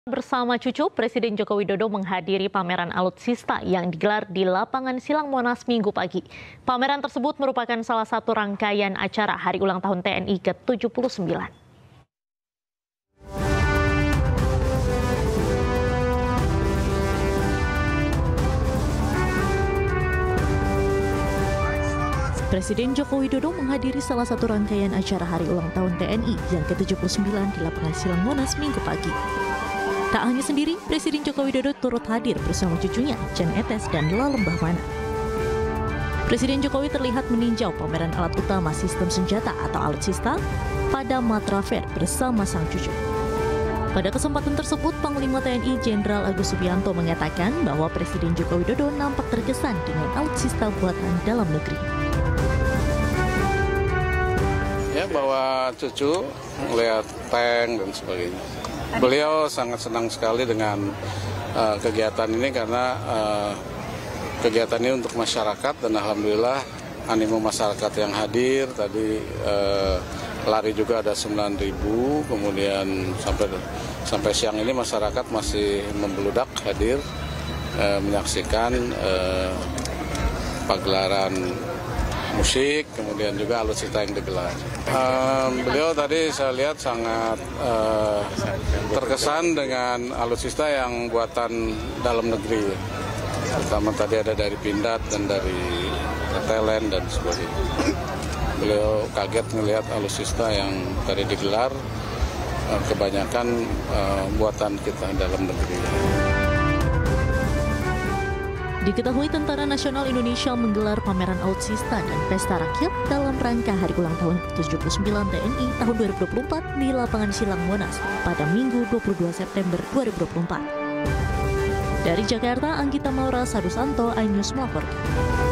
Bersama cucu, Presiden Joko Widodo menghadiri pameran alutsista yang digelar di lapangan Silang Monas Minggu pagi. Pameran tersebut merupakan salah satu rangkaian acara Hari Ulang Tahun TNI ke-79. Presiden Joko Widodo menghadiri salah satu rangkaian acara Hari Ulang Tahun TNI yang ke-79 di lapangan Silang Monas Minggu pagi. Tak hanya sendiri, Presiden Joko Widodo turut hadir bersama cucunya, Jan Etes dan Lalembah Mana. Presiden Jokowi terlihat meninjau pameran alat utama sistem senjata atau alutsista pada Matra Fair bersama sang cucu. Pada kesempatan tersebut, Panglima TNI Jenderal Agus Subianto mengatakan bahwa Presiden Joko Widodo nampak terkesan dengan alutsista buatan dalam negeri. Ya, bawa cucu, melihat tank dan sebagainya. Beliau sangat senang sekali dengan kegiatan ini karena kegiatan ini untuk masyarakat dan alhamdulillah animo masyarakat yang hadir tadi lari juga ada 9.000, kemudian sampai siang ini masyarakat masih membeludak hadir menyaksikan pagelaran musik, kemudian juga alutsista yang digelar. Beliau tadi saya lihat sangat terkesan dengan alutsista yang buatan dalam negeri. Terutama tadi ada dari Pindad dan dari Thailand dan sebagainya. Beliau kaget melihat alutsista yang tadi digelar, kebanyakan buatan kita dalam negeri. Diketahui Tentara Nasional Indonesia menggelar pameran alutsista dan pesta rakyat dalam rangka Hari Ulang Tahun ke-79 TNI tahun 2024 di lapangan Silang Monas pada Minggu 22 September 2024. Dari Jakarta, Anggita Maura Sadusanto, iNews melaporkan.